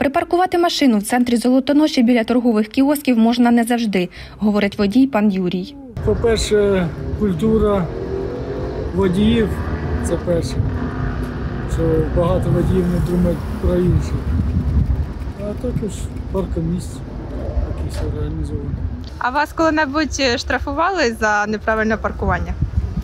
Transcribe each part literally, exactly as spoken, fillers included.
Припаркувати машину в центрі Золотоноші біля торгових кіосків можна не завжди, говорить водій пан Юрій. По-перше, культура водіїв – це перше, що багато водіїв не думають про інше. А також паркомісць якісь організовані. А вас коли-небудь штрафували за неправильне паркування?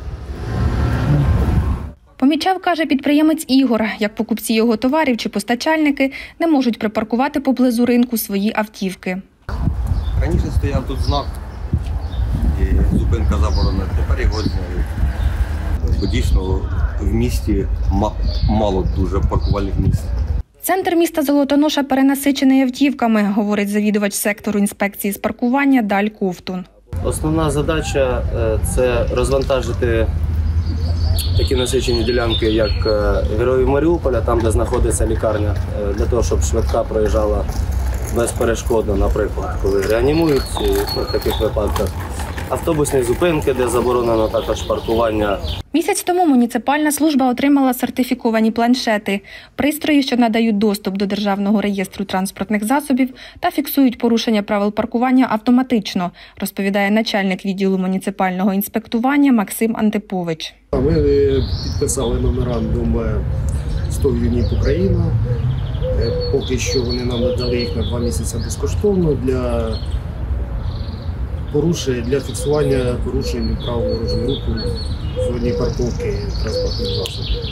Помічав, каже підприємець Ігор, як покупці його товарів чи постачальники не можуть припаркувати поблизу ринку свої автівки. Раніше стояв тут знак і зупинка заборонена, тепер його зняли. Бо дійсно в місті мало дуже паркувальних місць. Центр міста Золотоноша перенасичений автівками, говорить завідувач сектору інспекції з паркування Даль Ковтун. Основна задача – це розвантажити такі насичені ділянки, як Героїв Маріуполя, там, де знаходиться лікарня, для того, щоб швидка проїжджала безперешкодно, наприклад, коли реанімують в таких випадках. Автобусні зупинки, де заборонено також паркування. Місяць тому муніципальна служба отримала сертифіковані планшети – пристрої, що надають доступ до Державного реєстру транспортних засобів та фіксують порушення правил паркування автоматично, розповідає начальник відділу муніципального інспектування Максим Антипович. Ми підписали меморандум з ТОВ «ЮНІП Україна». Поки що вони нам надали їх на два місяці безкоштовно для порушень, для фіксування порушень правил дорожнього руху в зоні парковки транспортних засобів.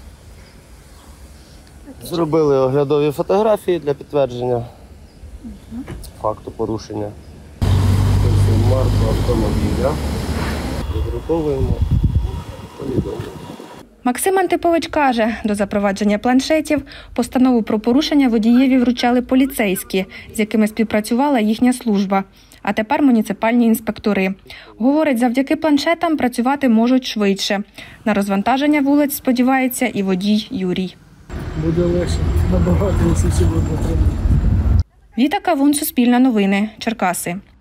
Зробили оглядові фотографії для підтвердження факту порушення. Ось марку автомобіля. Розгруповуємо, повідомлення. Максим Антипович каже, до запровадження планшетів постанову про порушення водієві вручали поліцейські, з якими співпрацювала їхня служба, а тепер муніципальні інспектори. Говорить, завдяки планшетам працювати можуть швидше. На розвантаження вулиць сподівається і водій Юрій. Буде легше, набагато, якщо сьогодні треба. Віта Кавун, Суспільне новини, Черкаси.